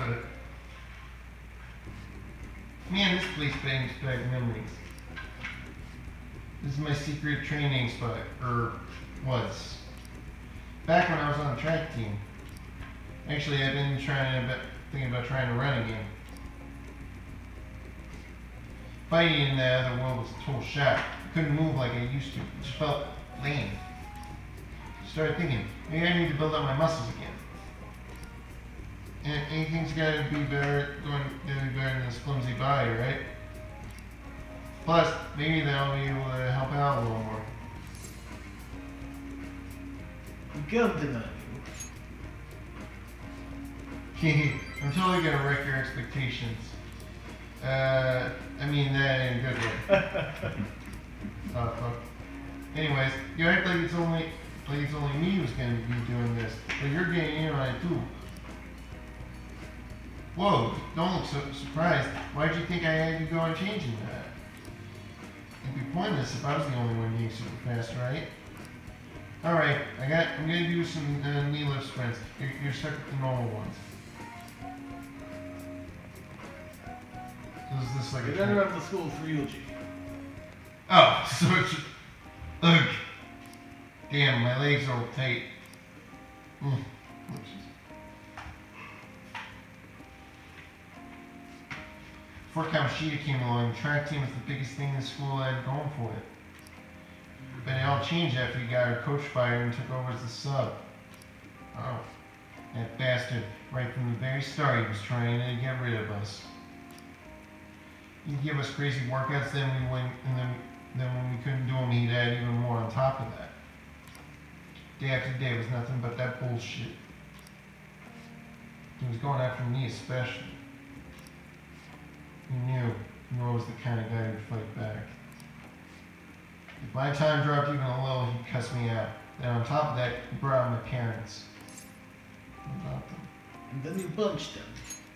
about it. Man, this place brings back memories. This is my secret training spot, or was. Back when I was on the track team. Actually, I've been thinking about trying to run again. Fighting in the other world was a total shock. I couldn't move like I used to. It just felt lame. Started thinking, maybe I need to build up my muscles again. And anything's gotta be better, than this flimsy body, right? Plus, maybe they'll be able to help out a little more. Good to know you. I'm totally gonna wreck your expectations. I mean that in a good way. Oh, fuck. Anyways, you act like it's only me who's gonna be doing this, but you're getting in on it too. Whoa, don't look so surprised. Why'd you think I had you go on changing that? It'd be pointless if I was the only one being super fast, right? Alright, I'm gonna do some knee lift sprints. You're stuck with the normal ones. So is this like you. You're gonna the school for Ryuji. Oh, so it's... Ugh. Damn, my legs are all tight. Before Kamoshida came along, the track team was the biggest thing the school had going for it. But it all changed after he got our coach fired and took over as the sub. Oh, that bastard. Right from the very start, he was trying to get rid of us. He'd give us crazy workouts, then when we couldn't do them, he'd add even more on top of that. Day after day was nothing but that bullshit. He was going after me especially. He knew I was the kind of guy who'd fight back. If my time dropped even a little, he'd cuss me out. Then on top of that, he brought out my parents. What about them? And then you punched them.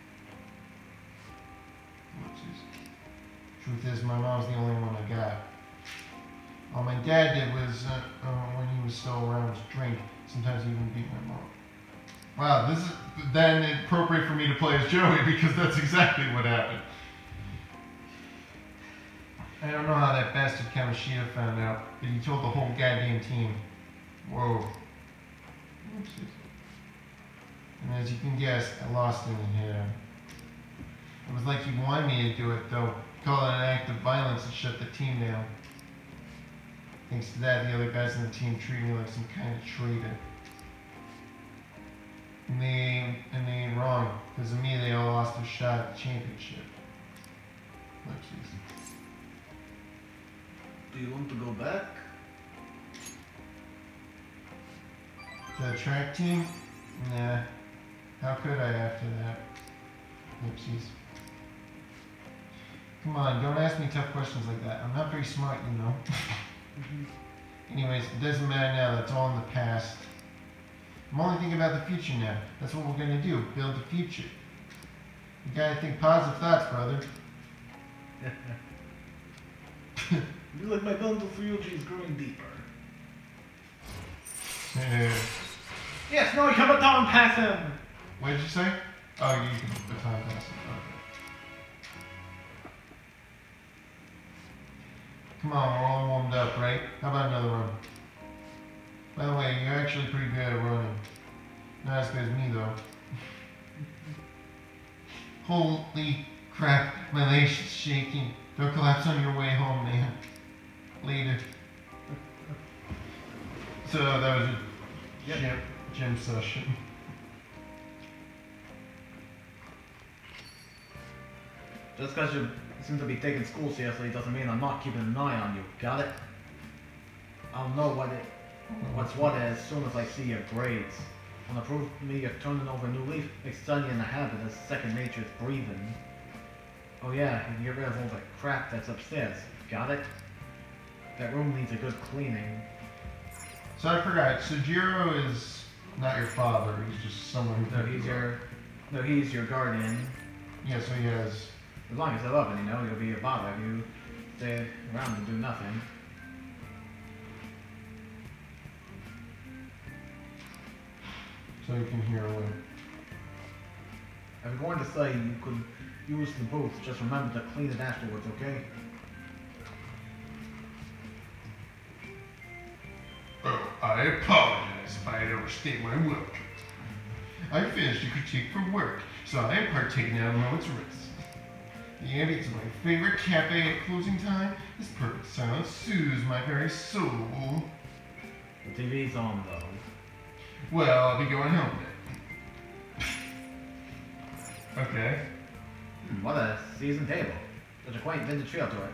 Truth is, my mom's the only one I got. All my dad did was, when he was still around, was drink. Sometimes he even beat my mom. Wow, this is then appropriate for me to play as Joey because that's exactly what happened. I don't know how that bastard Kamoshida found out, but he told the whole goddamn team. Whoa. And as you can guess, I lost in the head. It was like he wanted me to do it, though. Call it an act of violence and shut the team down. Thanks to that, the other guys on the team treated me like some kind of traitor. And they ain't wrong. Because of me, they all lost their shot at the championship. Oopsies. Do you want to go back? To the track team? Nah. How could I after that? Oopsies. Come on, don't ask me tough questions like that. I'm not very smart, you know. Anyways, it doesn't matter now. That's all in the past. I'm only thinking about the future now. That's what we're going to do. Build the future. You gotta think positive thoughts, brother. You look my bundle for Ryuji is growing deeper. Yes, no, you can baton pass him! What did you say? Oh, you can baton pass him. Okay. Come on, we're all warmed up, right? How about another run? By the way, you're actually pretty good at running. Not as good as me, though. Holy crap, my legs is shaking. Don't collapse on your way home, man. Later. So that was a gym session. Just because you seem to be taking school seriously doesn't mean I'm not keeping an eye on you. Got it? I'll know what's what as soon as I see your grades. Want to prove to me you're turning over a new leaf? Make studying a habit as second nature is breathing. Oh yeah, you can get rid of all the crap that's upstairs. Got it? That room needs a good cleaning. So I forgot, Sojiro is not your father, he's just someone who... he's your guardian. Yeah, so he has... As long as I love it, you know, you'll be a bother if you stay around and do nothing. So you can hear away. If you're going to study, you could use the booth. Just remember to clean it afterwards, okay? Oh, I apologize if I had overstayed my welcome. I finished a critique for work, so I am partaking now a moment's rest. The ambience of my favorite cafe at closing time, this perfect silence soothes my very soul. The TV's on, though. Well, I'll be going home then. Okay. What a seasoned table. Such a quaint vintage feel to it.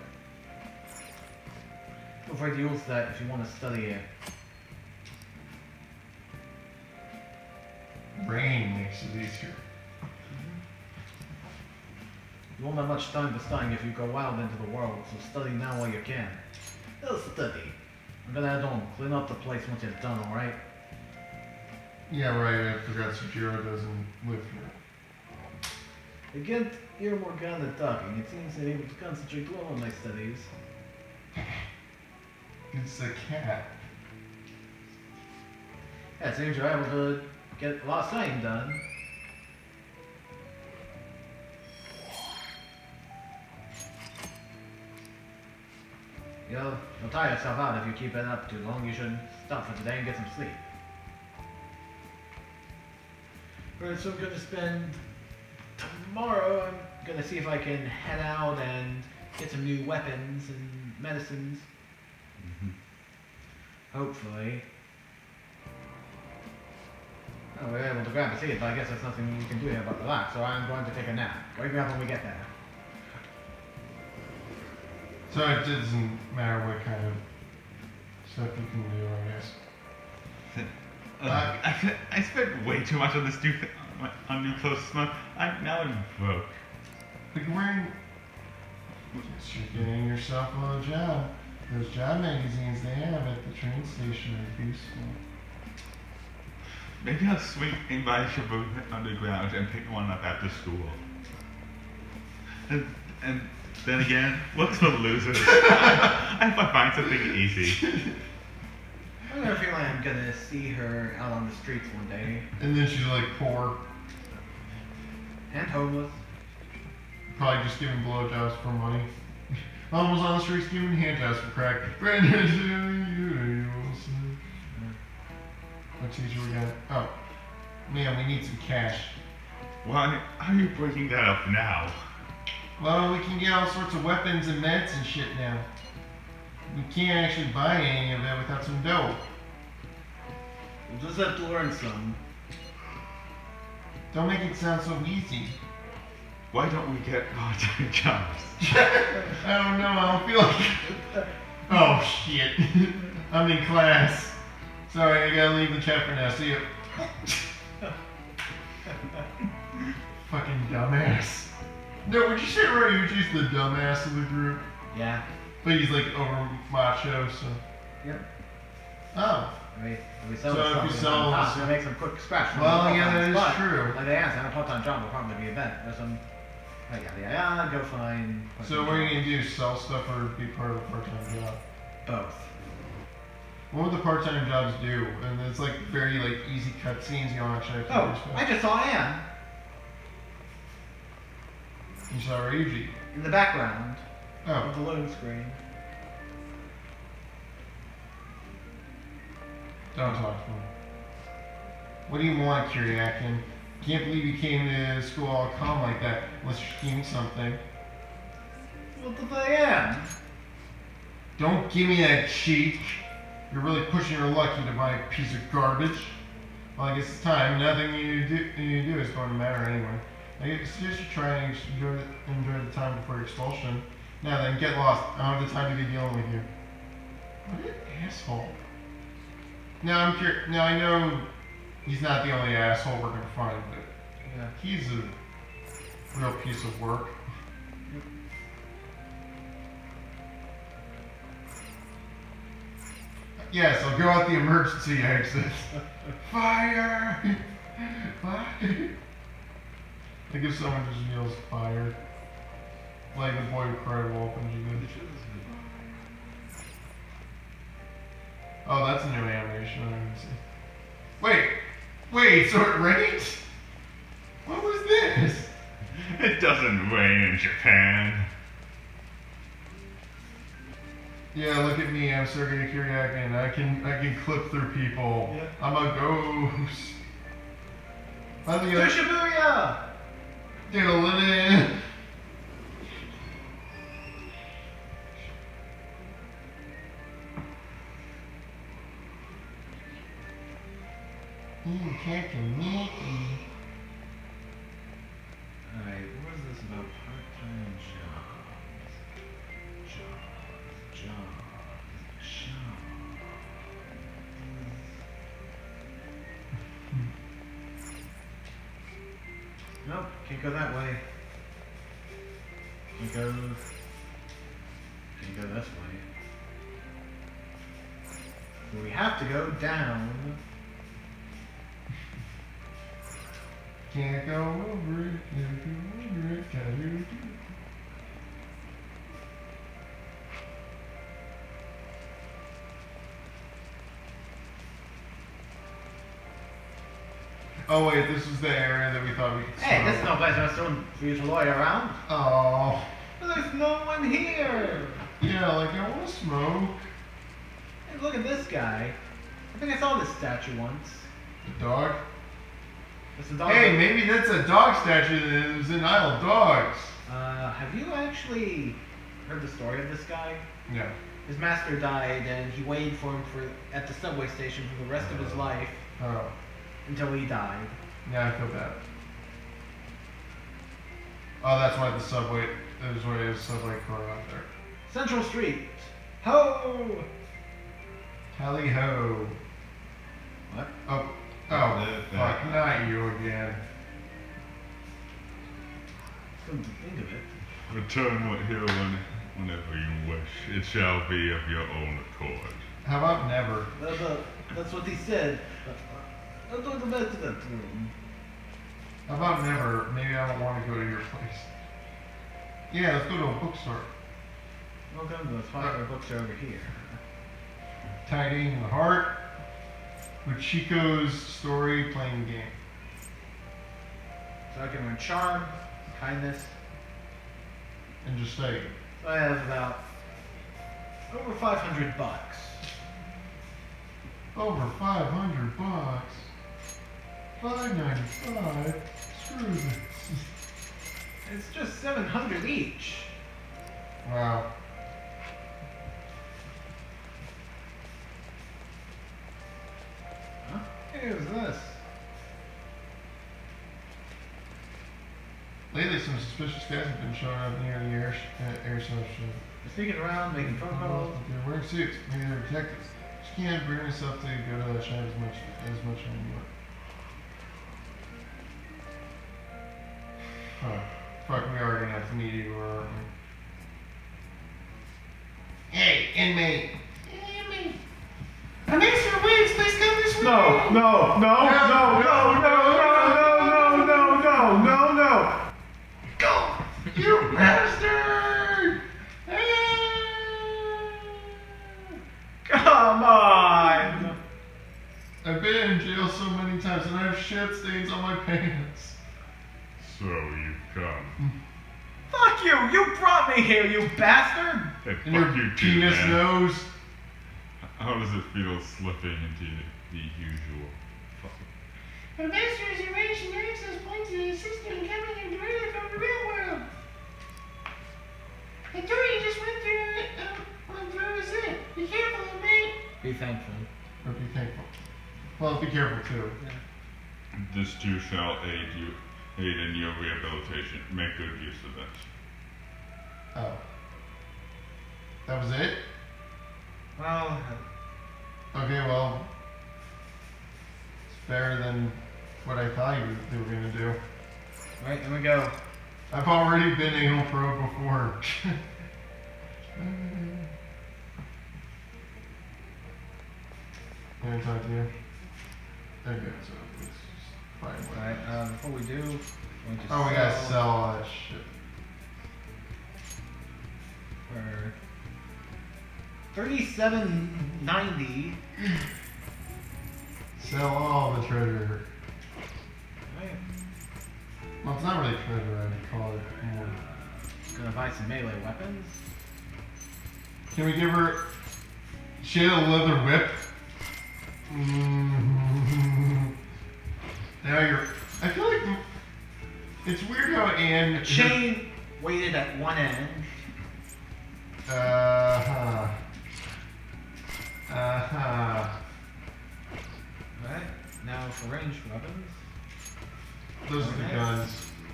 Feel free to use that if you want to study it. Rain makes it easier. You won't have much time to study if you go out into the world, so study now while you can. Still study. I'm gonna head home. Clean up the place once you're done, alright? Yeah, right, I forgot Sujiro doesn't live here. I can't hear Morgana talking. It seems I'm able to concentrate well on my studies. It's a cat. Yeah, it seems you're able to get a lot of studying done. You'll tire yourself out if you keep it up too long. You should stop for today and get some sleep. Alright, so I'm gonna spend tomorrow. I'm gonna see if I can head out and get some new weapons and medicines. Hopefully. Oh, we're able to grab a seat, but I guess there's nothing you can do here but relax, so I'm going to take a nap. Wake me up when we get there. So it doesn't matter what kind of stuff you can do, I guess. I spent way too much on this on new clothes this month. I'm broke. But you're wearing... Guess you're getting yourself a little job. Those job magazines they have at the train station are useful. Maybe I'll swing in by Shibuya Underground and pick one up after school. And then again, what's for losers? I hope I find something easy. I have a feeling I'm gonna see her out on the streets one day. And then she's like poor. And homeless. Probably just giving blowjobs for money. Almost on the streets giving handjobs for crack. Brandon, you what teacher we got? Oh. Man, we need some cash. Why are you breaking that up now? Well, we can get all sorts of weapons and meds and shit now. We can't actually buy any of it without some dough. We'll just have to learn some. Don't make it sound so easy. Why don't we get part-time jobs? I don't know, I don't feel like... Oh, shit. I'm in class. Sorry, I gotta leave the chat for now. See ya. Fucking dumbass. No, would you say Ryuji's the dumbass of the group? Yeah. But he's like over macho, so... Yep. Oh. We sell So if something you sell sometimes, this- we make some quick scratch. from Well, the yeah, that part-times, is but, true. Like they answer, a part-time job will probably be a bet. There's some... Yeah, go find... So what are you gonna do? Sell stuff or be part of a part-time job? Both. What would the part-time jobs do? And it's like very like easy cutscenes. You don't actually have to do Oh, stuff. I just saw Anne You saw Ryuji. in the background Oh. of the loading screen. Don't talk to him. What do you want, Kiriakin? Can't believe you came to school all calm like that unless you're scheming something. What did I am? Don't give me that cheek. You're really pushing your luck into my piece of garbage. Well, I guess it's time. Nothing you do is going to matter anyway. I suggest you try and enjoy the time before your expulsion. Now then, get lost. I don't have the time to be dealing with you. What an asshole. Now I'm curious. Now I know he's not the only asshole we're gonna find, but Yeah. he's a real piece of work. Yes, I'll go out the emergency exit. Fire! Fire! Like if someone just yells fire. Like the boy who cried wolf and you did. Oh, that's a new animation. I didn't see. Wait! Wait, so it rains? What was this? It doesn't rain in Japan. Yeah, look at me. I'm Sergei Kuryakin. I can clip through people. Yeah. I'm a ghost. I'm the To Shibuya! Diddle-in. Captain Mickey. Alright, what is this about part-time jobs? Jobs. Nope, can't go that way. Can't go this way. So we have to go down. Can't go over it, can't go over it, can't do it. Oh wait, this was the area that we thought we could Hey, this is smoke. no place for you to loiter around. Oh, There's no one here. yeah, like I want to smoke. Hey, look at this guy. I think I saw this statue once. The dog? It's a dog. Hey, maybe that's a dog statue that was in Isle of Dogs. Have you actually heard the story of this guy? No. His master died, and he waited for him at the subway station for the rest of his life Oh, until he died. yeah, I feel bad. Oh, that's why the subway, that was why there's a subway car out there. Central Street. Ho! Tally ho. What? Oh, fuck, not you again. Come to think of it. Return what here whenever you wish. It shall be of your own accord. How about never? That's what he said. How about never? Maybe I don't want to go to your place. Yeah, let's go to a bookstore. Welcome, let's find our books over here. Tidying the Heart with Chico's story playing game. So I can learn charm, kindness. And just say, So I have about over 500 bucks. over 500 bucks. $5.95. Screw this. It's just 700 each. Wow. Huh? Hey, who's this? Lately, some suspicious guys have been showing up near the air station. They're sneaking around, making phone calls. They're wearing suits. Maybe they're detectives. Just can't bring yourself to go to that shop as much anymore. Huh. Fuck, we are gonna have to meet you, aren't we? Hey, inmate! Inmate! Mr. Wiggs, please come this way! No. Go! You bastard! Come on! I've been in jail so many times and I have shit stains on my pants. So you've come. Fuck you! You brought me here, you bastard! Hey, And your fuck you too, penis man. nose. How does it feel slipping into the usual? The master has arranged an access point to the system coming in directly from the real world. The door you just went through is it. Be careful, mate. Be thankful. Or be thankful. Well, be careful too. This too shall aid in your rehabilitation. Make good use of it. Oh. That was it? Well, Okay, well. It's better than what I thought they were gonna do. right, here we go. I've already been anal probe before. Can I talk to you? Okay, so let's just find what. Alright, before we do, we're going to Oh, we gotta sell all that shit. for $37.90. Sell all the treasure. Right. Well, it's not really treasure, I'd call it more. Gonna buy some melee weapons. Can we give her... She had a leather whip. Now you're... I feel like... It's weird how Anne... A chain weighted at one end. Uh-huh. Right. Now for ranged weapons. Those are the guns.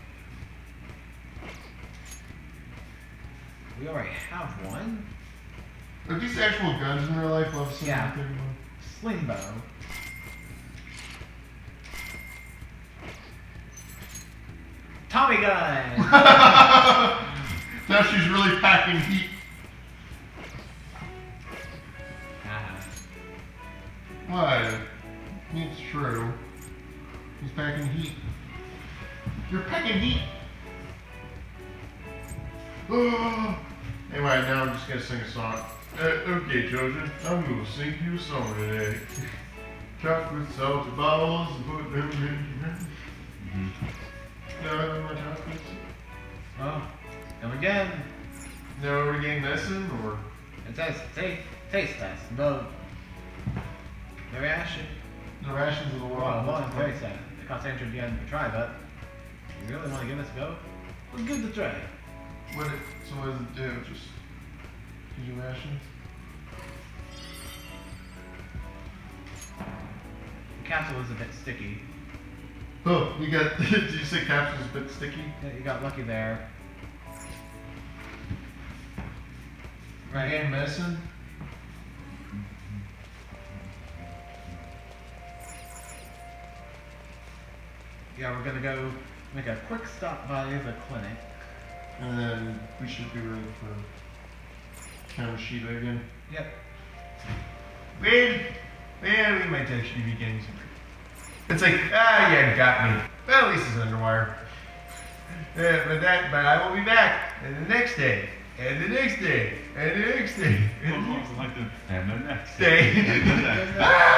We already have one. Are these actual guns in real life? Love some Yeah. big one. Sling bow. Tommy gun! Now she's really packing heat. What? It's true. He's packing heat. You're packing heat! Oh. Anyway, now I'm just gonna sing a song. Okay, children, I'm gonna sing you a song today. Chocolate salted balls and put them in your mouth. No, I don't want chocolates. Oh, come again. No, we're getting lesson or? It says taste test. The reaction. The rations of the world. Well, one taste test. It costs entry at the end to try, but you really want to give this a go? Let's give it a try. So what does it do? Just use your rations? The capsule is a bit sticky. Oh, you got, did you say capsule's a bit sticky? Yeah, you got lucky there. Right. And medicine? Yeah, we're gonna go make a quick stop by the clinic. And then we should be ready for Kamoshida again. Yep. Well, we might actually be getting some. It's like, yeah, got me. Well, at least it's underwire. But I will be back. And the next day. And the next day. And the next day. And the next And the next day. And the next.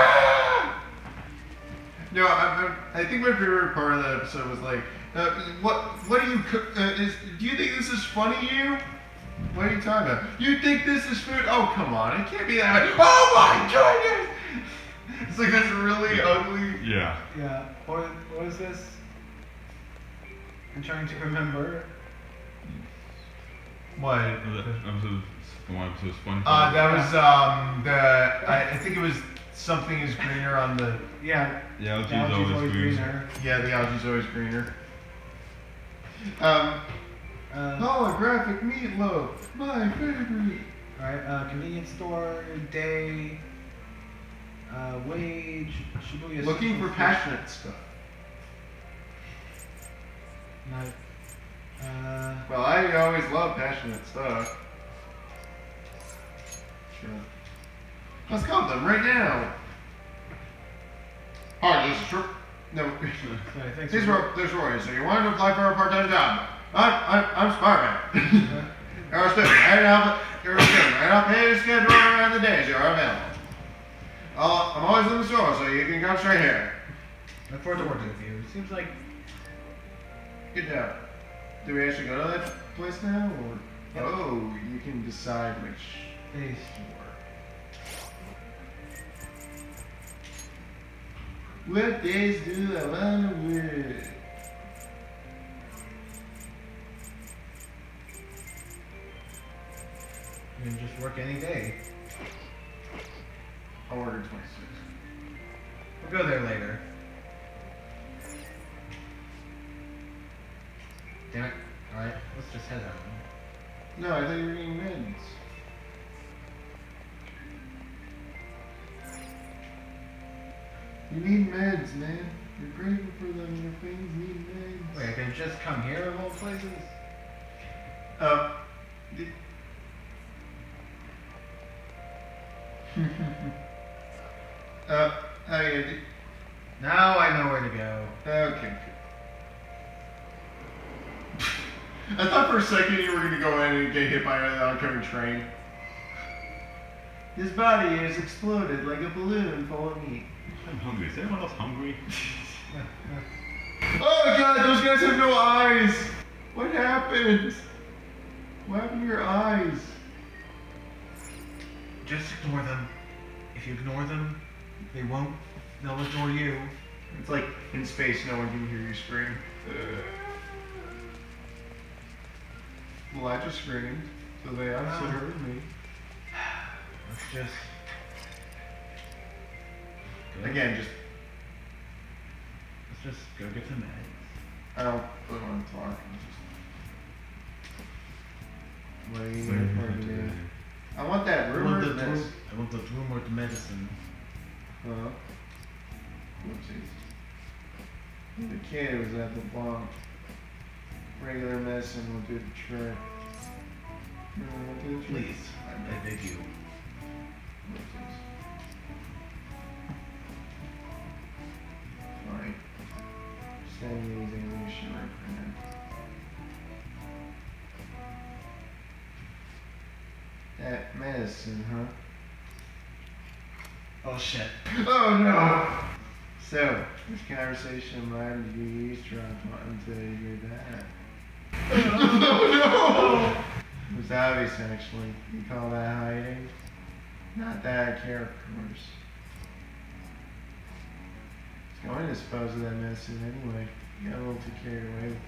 No, I think my favorite part of that episode was like, what do you cook? Do you think this is funny to you? What are you talking about? You think this is food? Oh, come on, it can't be that bad. Oh my goodness! It's like this really ugly. Yeah. Yeah. What is this? I'm trying to remember. What? The one episode was funny. That was I think it was something is greener on the. Yeah. The algae's always greener. Yeah, the algae's always greener. Holographic meatloaf, my favorite. Alright, convenience store, day, wage, Shibuya. Looking for Central passionate stuff. Night. Well, I always love passionate stuff. Sure. Let's call them right now. Hi, this is Troy. No. Sorry, thanks This is for- Roy. So you wanted to apply for a part-time job? I'm Spider-Man. You're a student. And I'll pay your schedule around the days you're available. I'm always in the store, so you can come straight here. Look forward to working with you. Seems like Good job. Do we actually go to that place now, or? Yep. Oh, you can decide which they What days do I wanna work? you can just work any day. I'll order 26. We'll go there later. Damn it. Alright, let's just head home. No, I thought you were getting meds. You need meds, man. You're grateful for them. Your things need meds. Wait, they've just come here of all places? Okay. Now I know where to go. Okay. I thought for a second you were gonna go in and get hit by an oncoming train. His body has exploded like a balloon full of meat. I'm hungry. Is anyone else hungry? Oh my god, those guys have no eyes! What happened? What happened to your eyes? Just ignore them. If you ignore them, they won't. They'll ignore you. It's like in space, no one can hear you scream. Well, I just screamed, so they obviously heard me. Let's just... Again, Let's just go get some eggs. I don't want to talk. What are you Where going do to you have to do? do? I want that rumored I mess. want the rumored medicine. Huh? Whoopsies. The kid was at the bunk. Regular medicine will do the trick. Will do the trick. Please, I beg you. Whoopsies. Fine. Send me these ammunition right now. That medicine, huh? Oh shit. Oh no! So, this conversation might be eavesdropped until you hear that. Oh no! It was obvious actually. You call that hiding? Not that I care, of course. I was going to dispose of that medicine anyway. You got a little too carried away with it.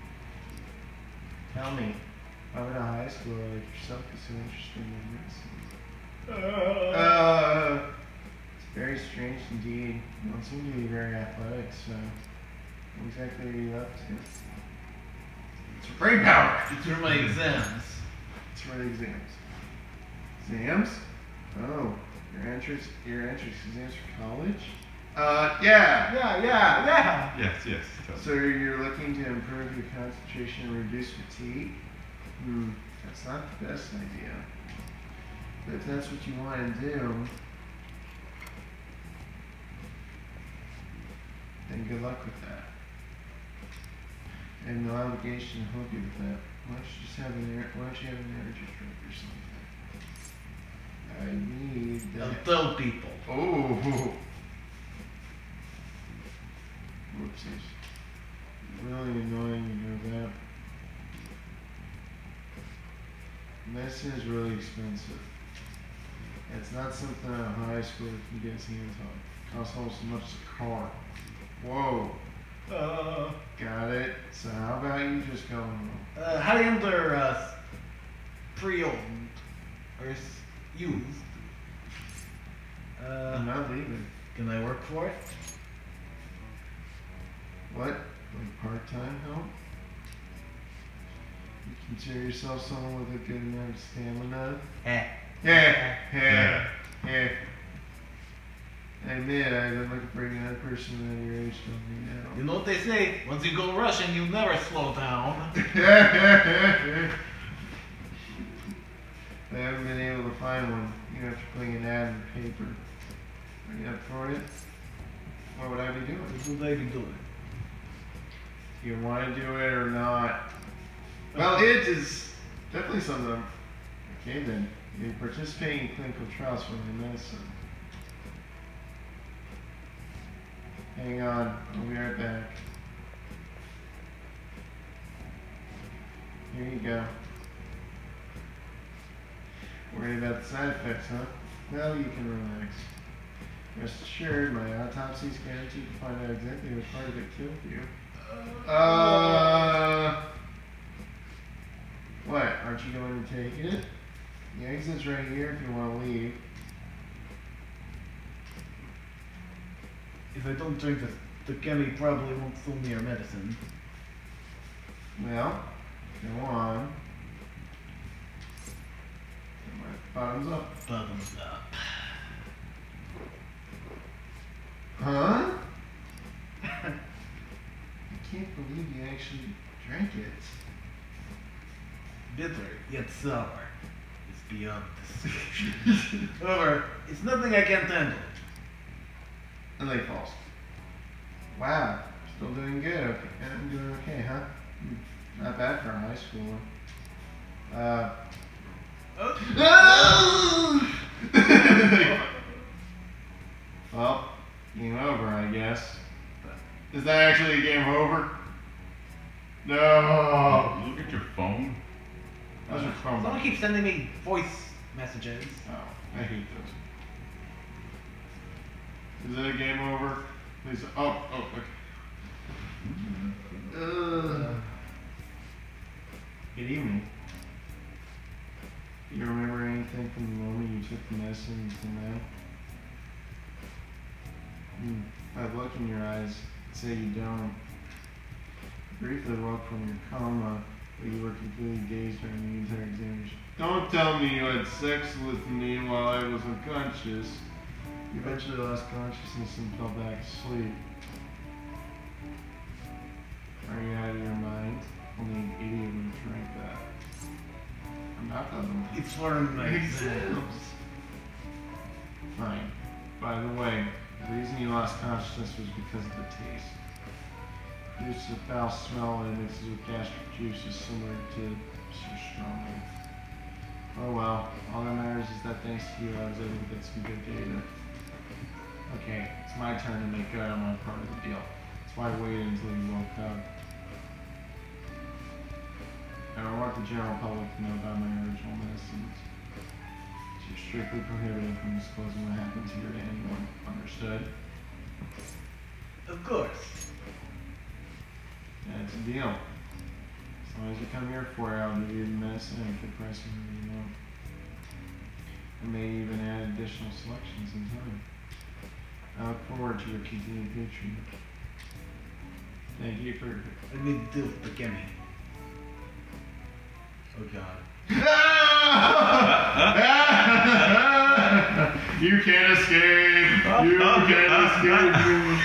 Tell me, why would a high schooler like yourself be so interested in medicine? It's very strange indeed. You don't seem to be very athletic, so what exactly are you up to? It's for brain power! It's through my exams. It's for the exams. Exams? Oh, your entrance exams for college? Yeah. Yeah. Yes, yes. So you're looking to improve your concentration and reduce fatigue? That's not the best idea. But if that's what you want to do, then good luck with that. I have no obligation to help you with that. Why don't you have an energy drink or something? I need that. I'll tell people. Oh. Whoopsies. Really annoying, you know that. Medicine is really expensive. It's not something a high schooler can get his hands on. It costs almost as much as a car. Whoa. Got it. So how about you just go home? How do you enter pre-owned or used? I'm not leaving. Can I work for it? What? Like part-time help? You consider yourself someone with a good amount of stamina? Yeah. I admit, I've been looking for a young person at your age to help me now. You know what they say? Once you go rushing, you never slow down. I haven't been able to find one, even after putting an ad in the paper. Are you up for it? What would I be doing? What would I be doing? Do you want to do it or not? Well, it is definitely something. Okay then, you're participating in clinical trials for my medicine. Hang on, I'll be right back. Here you go. Worried about the side effects, huh? Well, you can relax. Rest assured, my autopsy is guaranteed to find out exactly what part of it killed you. What? Aren't you going to take it? The exit's right here if you want to leave. If I don't drink this, the chemie probably won't fill me your medicine. Well, go on. Bottoms up. Bottoms up. Huh? I can't believe you actually drank it. Bitter, yet sour. It's beyond description. However, it's nothing I can't handle. And they falls. Wow, still doing good. Okay, I'm doing okay, huh? Not bad for a high schooler. Well, game over, I guess. Is that actually a game over? No. Look at your phone. Those are phone. Someone keeps sending me voice messages. Oh, I hate those. Is it a game over? Please. Oh, okay. Good evening. Do you remember anything from the moment you took the medicine until now? By the look in your eyes, I'd say you don't. You briefly woke from your coma, but you were completely dazed during the entire examination. Don't tell me you had sex with me while I was unconscious. You eventually lost consciousness and fell back asleep. Are you out of your mind? Only an idiot would drink that. I'm not out of my mind. It's learned my Exams. Fine. By the way, the reason you lost consciousness was because of the taste. It produces a foul smell and it mixes with gastric juices similar to surströmming. Oh well, all that matters is that thanks to you I was able to get some good data. Okay, it's my turn to make good on my part of the deal. That's why I waited until you woke up. I don't want the general public to know about my original medicines. You're strictly prohibited from disclosing what happened to you to anyone. Understood? Of course. That's a deal. As long as you come here for it, I'll give you the medicine at a good price whenever you want. I may even add additional selections in time. I look forward to your continued patronage. Thank you for... What do you do with the gimme? Oh god. You can't escape! You can't escape me!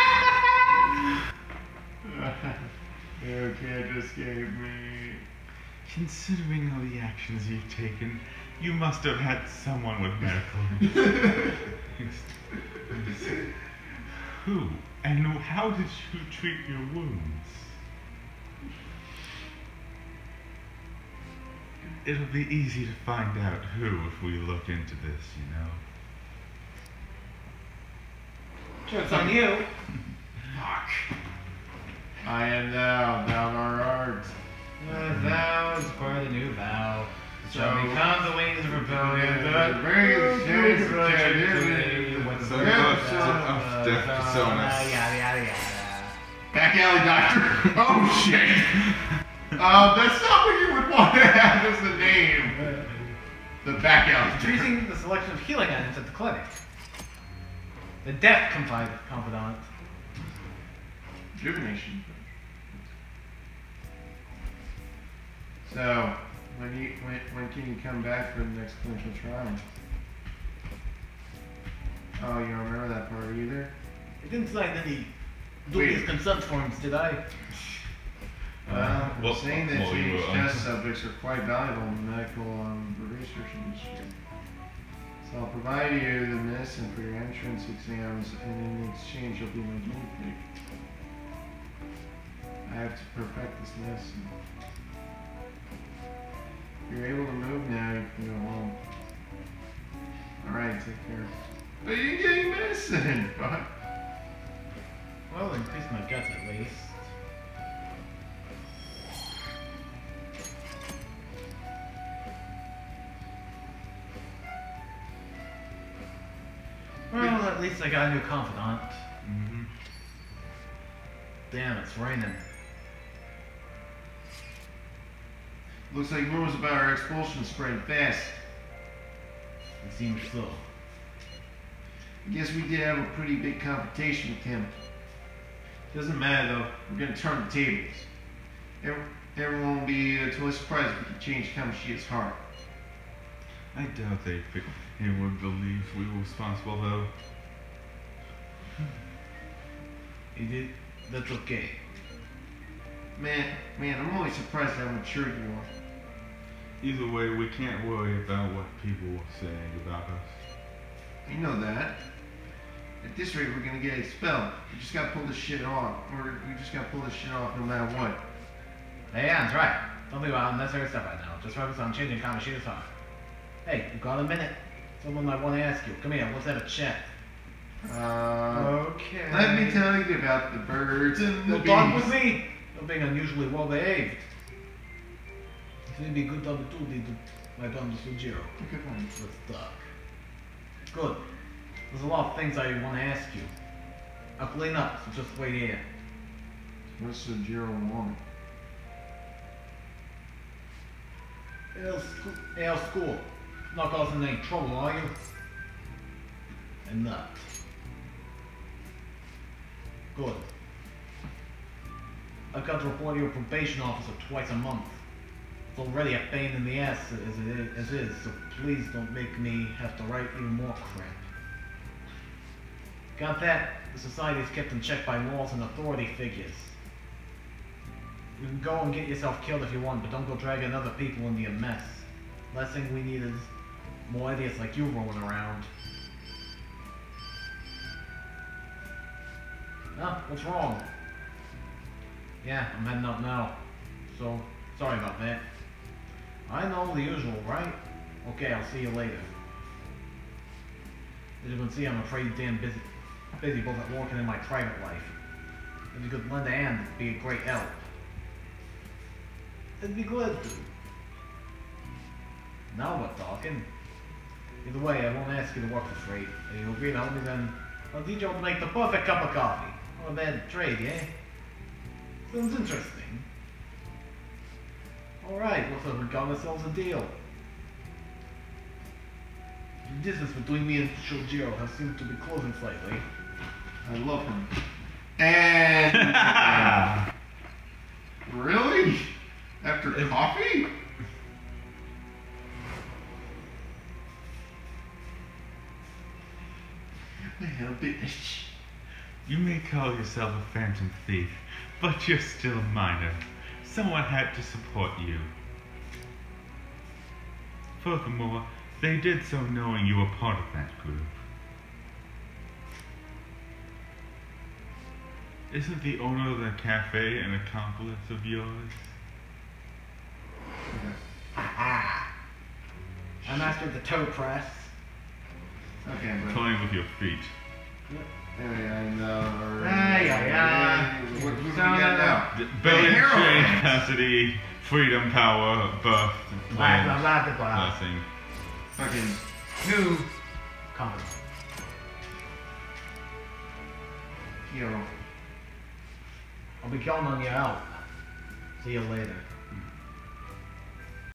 You can't escape me. Considering all the actions you've taken, you must have had someone with medical. Who and how did you treat your wounds? It'll be easy to find out who if we look into this, you know. Joke's on you. Fuck. I am thou art art. Thou is part of the new vow. Shall So- become the wings of rebellion. Death personas. Yada yada yada. Back alley doctor. Oh shit. That's not what you would want to have as the name. The back alley doctor. Choosing the selection of healing items at the clinic. The death confidant. Rejuvenation. So, when can you come back for the next clinical trial? Oh, you don't remember that part either? I didn't sign any dubious Wait. consent forms, did I? Well, Well, saying that well, you teenage were test subjects are quite valuable in the medical research industry. So I'll provide you the medicine for your entrance exams, and in exchange you'll be my guinea pig. I have to perfect this medicine. If you're able to move now, you can go home. Alright, take care. But you're getting medicine! Fuck. Well, increase my guts at least. Well, at least I got a new confidant. Mm-hmm. Damn, it's raining. Looks like rumors about our expulsion spread fast. It seems so. I guess we did have a pretty big confrontation with him. Doesn't matter though, we're gonna turn the tables. Everyone will be totally surprised if we can change Kamoshida's heart. I doubt they would believe we were responsible, though. You did? That's okay. Man, I'm always surprised how mature you are. Either way, we can't worry about what people are saying about us. You know that. At this rate, we're gonna get expelled. We just gotta pull this shit off. We just gotta pull this shit off no matter what. Hey, yeah, that's right. Don't think about unnecessary stuff right now. Just focus on changing Kamoshida's heart. Hey, you got a minute? Someone might want to ask you. Come here, let's have a chat. Okay. Let me tell you about the birds and the Your dog bees. with me? You're being unusually well behaved. It's gonna be good number 2, my dog Sujiro. Good one. Let's duck. Good. There's a lot of things I want to ask you. I'll clean up, so just wait here. What's the Jiro want? How's school? Not causing any trouble, are you? And that. Good. I've got to report to your probation officer twice a month. It's already a pain in the ass as is, so please don't make me have to write even more crap. Got that? The society is kept in check by laws and authority figures. You can go and get yourself killed if you want, but don't go dragging other people into your mess. Last thing we need is more idiots like you rolling around. Huh? What's wrong? Yeah, I'm heading out now. So, sorry about that. I know the usual, right? Okay, I'll see you later. As you can see, I'm pretty damn busy both at work and in my private life. If you could lend a hand, it'd be a great help. I'd be glad to. Now we're talking. Either way, I won't ask you to work for free. If you agree to help me, then I'll teach you how to make the perfect cup of coffee. Not a bad trade, eh? Sounds interesting. Alright, looks like we got ourselves a deal. The distance between me and Shojiro has seemed to be closing slightly. I love him. And really? After coffee? Well, bitch. You may call yourself a phantom thief, but you're still a minor. Someone had to support you. Furthermore, they did so knowing you were part of that group. Isn't the owner of the cafe an accomplice of yours? Aha! I mastered the toe press. Okay, but Toying with your feet. I know. Ay. What do we got now? Billion hero change hands. capacity, freedom, power, birth, land, blessing. Fucking New comment. hero. I'll be counting on your help. See you later.